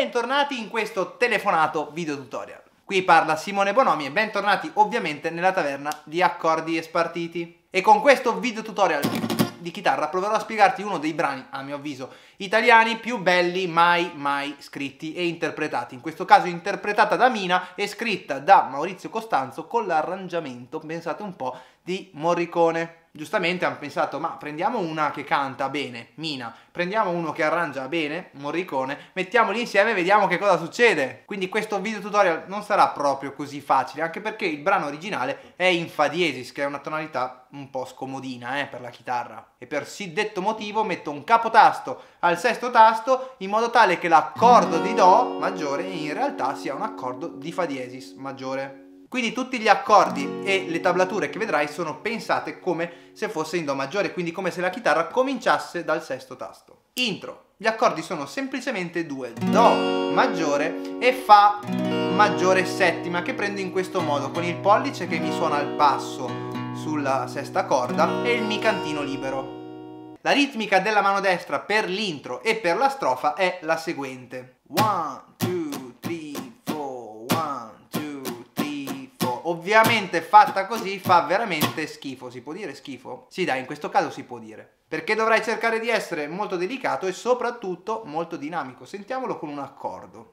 bentornati in questo telefonato video tutorial. Qui parla Simone Bonomi e bentornati ovviamente nella taverna di Accordi e Spartiti. E con questo video tutorial di chitarra proverò a spiegarti uno dei brani, a mio avviso, italiani più belli mai scritti e interpretati. In questo caso interpretata da Mina e scritta da Maurizio Costanzo con l'arrangiamento, pensate un po', di Morricone. Giustamente hanno pensato, ma prendiamo una che canta bene, Mina, prendiamo uno che arrangia bene, Morricone, mettiamoli insieme e vediamo che cosa succede. Quindi questo video tutorial non sarà proprio così facile, anche perché il brano originale è in fa diesis, che è una tonalità un po' scomodina per la chitarra. E per sì detto motivo metto un capotasto al sesto tasto in modo tale che l'accordo di Do maggiore in realtà sia un accordo di fa diesis maggiore. Quindi tutti gli accordi e le tablature che vedrai sono pensate come se fosse in Do maggiore, quindi come se la chitarra cominciasse dal sesto tasto. Intro. Gli accordi sono semplicemente due, Do maggiore e Fa maggiore settima, che prendo in questo modo, con il pollice che mi suona al basso sulla sesta corda e il Mi cantino libero. La ritmica della mano destra per l'intro e per la strofa è la seguente. 1, 2, 3, 4, 1, 2, 3, 4. Ovviamente fatta così fa veramente schifo. Si può dire schifo? Sì dai, in questo caso si può dire. Perché dovrai cercare di essere molto delicato e soprattutto molto dinamico. Sentiamolo con un accordo.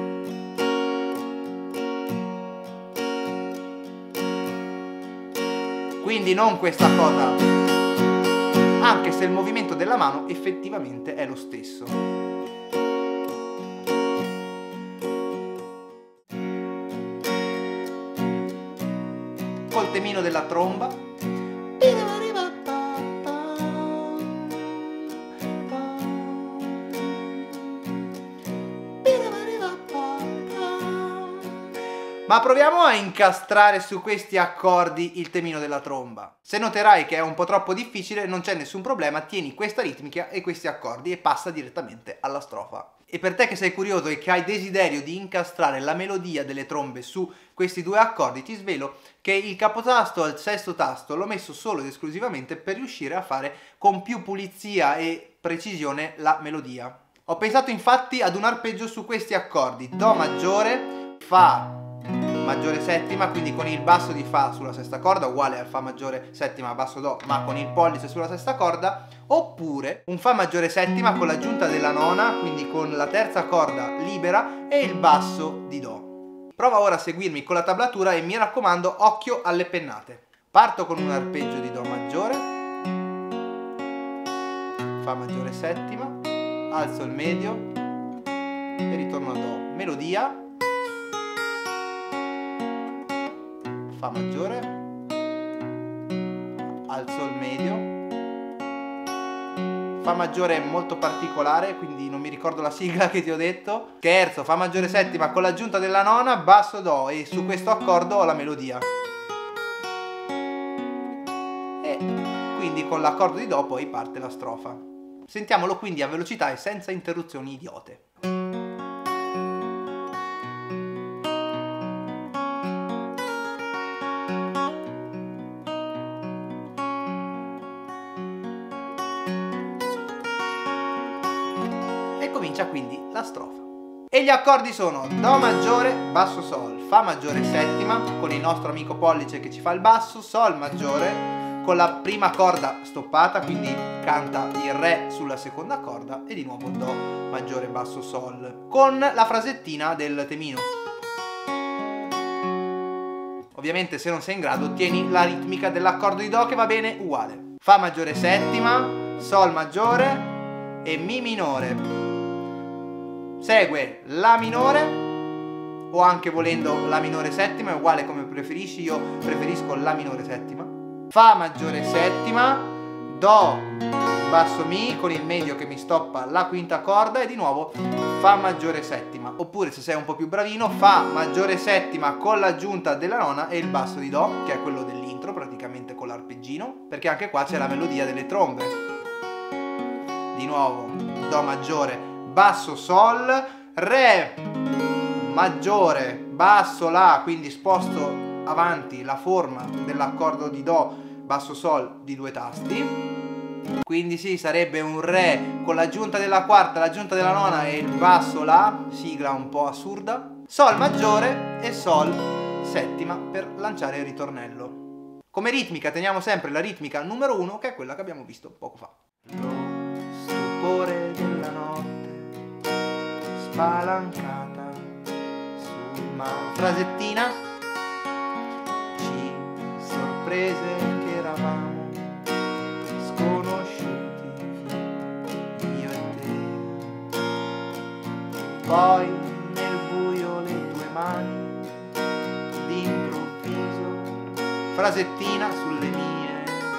Quindi non questa cosa, anche se il movimento della mano effettivamente è lo stesso. Col temino della tromba. Ma proviamo a incastrare su questi accordi il temino della tromba. Se noterai che è un po' troppo difficile, non c'è nessun problema, tieni questa ritmica e questi accordi e passa direttamente alla strofa. E per te che sei curioso e che hai desiderio di incastrare la melodia delle trombe su questi due accordi, ti svelo che il capotasto al sesto tasto l'ho messo solo ed esclusivamente per riuscire a fare con più pulizia e precisione la melodia. Ho pensato infatti ad un arpeggio su questi accordi: Do maggiore, Fa maggiore settima, quindi con il basso di Fa sulla sesta corda, uguale al Fa maggiore settima basso Do, ma con il pollice sulla sesta corda, oppure un Fa maggiore settima con l'aggiunta della nona, quindi con la terza corda libera e il basso di Do. Prova ora a seguirmi con la tablatura e mi raccomando, occhio alle pennate. Parto con un arpeggio di Do maggiore, Fa maggiore settima, alzo il medio e ritorno a Do. Melodia. Fa maggiore, alzo il medio, Fa maggiore molto particolare, quindi non mi ricordo la sigla che ti ho detto, terzo, Fa maggiore settima con l'aggiunta della nona, basso Do, e su questo accordo ho la melodia. E quindi con l'accordo di Do poi parte la strofa. Sentiamolo quindi a velocità e senza interruzioni idiote. Comincia quindi la strofa. E gli accordi sono Do maggiore, basso Sol, Fa maggiore settima con il nostro amico pollice che ci fa il basso, Sol maggiore con la prima corda stoppata, quindi canta il Re sulla seconda corda e di nuovo Do maggiore, basso Sol con la frasettina del temino. Ovviamente se non sei in grado tieni la ritmica dell'accordo di Do che va bene uguale. Fa maggiore settima, Sol maggiore e Mi minore. Segue La minore, o anche volendo La minore settima, è uguale come preferisci, io preferisco La minore settima. Fa maggiore settima, Do basso Mi con il medio che mi stoppa la quinta corda e di nuovo Fa maggiore settima. Oppure se sei un po' più bravino, Fa maggiore settima con l'aggiunta della nona e il basso di Do, che è quello dell'intro praticamente con l'arpeggino, perché anche qua c'è la melodia delle trombe. Di nuovo Do maggiore, basso Sol, Re maggiore, basso La, quindi sposto avanti la forma dell'accordo di Do, basso Sol di due tasti, Quindi sì, sarebbe un Re con l'aggiunta della quarta, l'aggiunta della nona e il basso La, sigla un po' assurda. Sol maggiore e Sol settima per lanciare il ritornello. Come ritmica teniamo sempre la ritmica numero 1, che è quella che abbiamo visto poco fa. Lo stupore della notte spalancata sul mare. Frasettina. Ci sorprese che eravamo sconosciuti, io e te. Poi nel buio le tue mani d'improvviso. Frasettina sulle mie.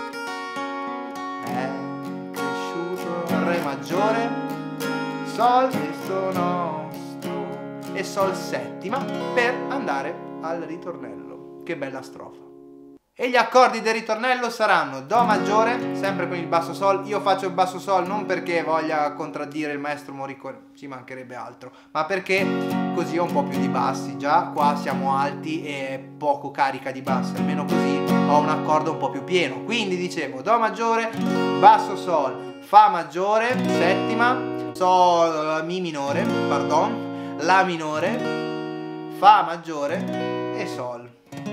È cresciuto Re maggiore, Sol questo nostro e Sol settima per andare al ritornello. Che bella strofa. E gli accordi del ritornello saranno Do maggiore, sempre con il basso Sol. Io faccio il basso Sol non perché voglia contraddire il maestro Morricone, ci mancherebbe altro, ma perché così ho un po' più di bassi. Già qua siamo alti e poco carica di bassi, almeno così ho un accordo un po' più pieno. Quindi dicevo Do maggiore, basso Sol, Fa maggiore, settima, Sol, Mi minore, pardon, La minore, Fa maggiore e Sol.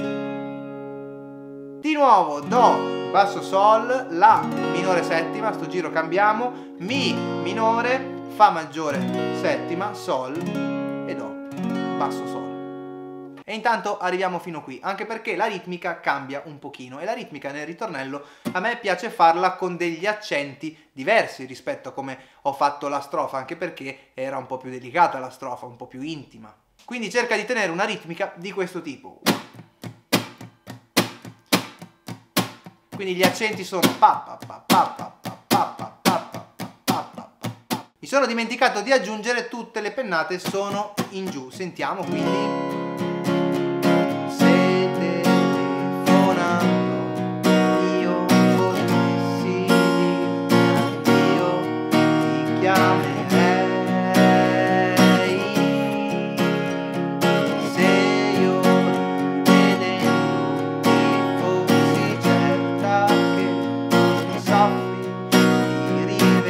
Di nuovo Do, basso Sol, La minore settima, sto giro cambiamo, Mi minore, Fa maggiore settima, Sol e Do, basso Sol. E intanto arriviamo fino qui, anche perché la ritmica cambia un pochino e la ritmica nel ritornello a me piace farla con degli accenti diversi rispetto a come ho fatto la strofa, anche perché era un po' più delicata la strofa, un po' più intima. Quindi cerca di tenere una ritmica di questo tipo. Quindi gli accenti sono pa pa pa pa pa pa pa pa pa pa pa pa pa. Mi sono dimenticato di aggiungere tutte le pennate sono in giù. Sentiamo quindi. Se telefonando io potessi dirti io ti chiamerei. Se io vedendo ti fossi certa che soffri ti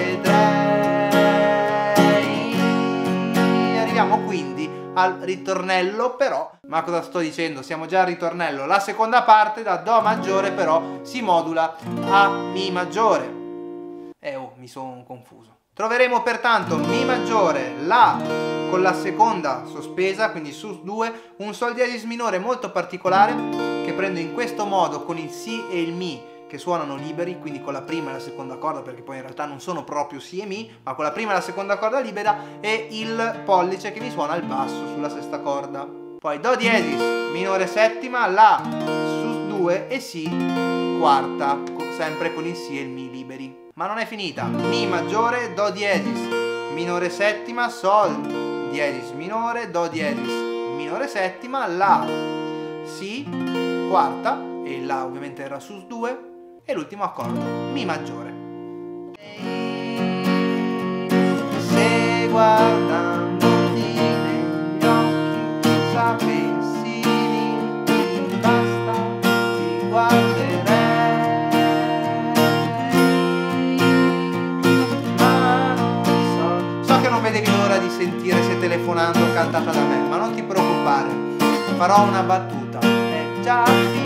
rivedrei. Arriviamo quindi al ritornello, però, ma cosa sto dicendo? Siamo già al ritornello. La seconda parte da Do maggiore però si modula a Mi maggiore. Mi sono confuso. Troveremo pertanto Mi maggiore, La con la seconda sospesa, quindi sus2, un Sol diesis minore molto particolare che prendo in questo modo con il Si e il Mi che suonano liberi, quindi con la prima e la seconda corda, perché poi in realtà non sono proprio Si e Mi, ma con la prima e la seconda corda libera e il pollice che mi suona al basso sulla sesta corda. Poi Do diesis minore settima, La sus2 e Si quarta, sempre con il Si e il Mi liberi. Ma non è finita. Mi maggiore, Do diesis minore settima, Sol diesis minore, Do diesis minore settima, La Si quarta e il La ovviamente era sus2 e l'ultimo accordo Mi maggiore. Se guardandoti negli occhi sapessi dirti basta, ti guarderei, ma non so che non vedevi l'ora di sentire Se telefonando cantata da me, ma non ti preoccupare, farò una battuta, è già finito.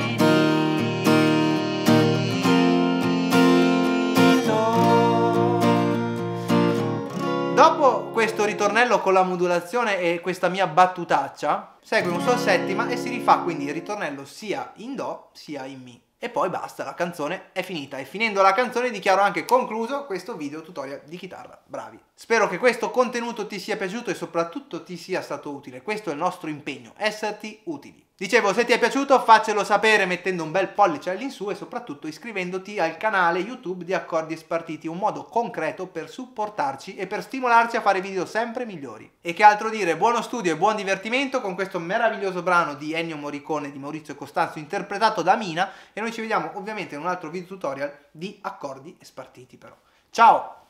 Dopo questo ritornello con la modulazione e questa mia battutaccia, segue un Sol settima e si rifà quindi il ritornello sia in Do sia in Mi. E poi basta, la canzone è finita. E finendo la canzone dichiaro anche concluso questo video tutorial di chitarra. Bravi! Spero che questo contenuto ti sia piaciuto e soprattutto ti sia stato utile. Questo è il nostro impegno, esserti utili. Dicevo, se ti è piaciuto faccelo sapere mettendo un bel pollice all'insù e soprattutto iscrivendoti al canale YouTube di Accordi e Spartiti, un modo concreto per supportarci e per stimolarci a fare video sempre migliori. E che altro dire, buono studio e buon divertimento con questo meraviglioso brano di Ennio Morricone di Maurizio Costanzo interpretato da Mina e noi ci vediamo ovviamente in un altro video tutorial di Accordi e Spartiti però. Ciao!